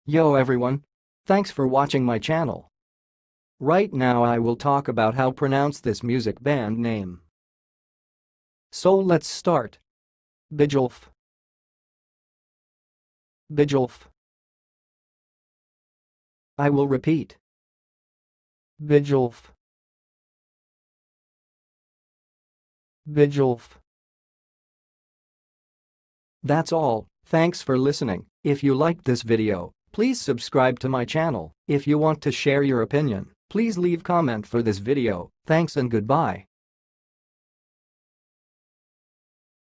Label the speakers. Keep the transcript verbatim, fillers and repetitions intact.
Speaker 1: Yo everyone! Thanks for watching my channel. Right now I will talk about how pronounce this music band name. So let's start. Bigelf. Bigelf. I will repeat. Bigelf. Bigelf. That's all, thanks for listening. If you liked this video, please subscribe to my channel. If you want to share your opinion, please leave comment for this video. Thanks and goodbye.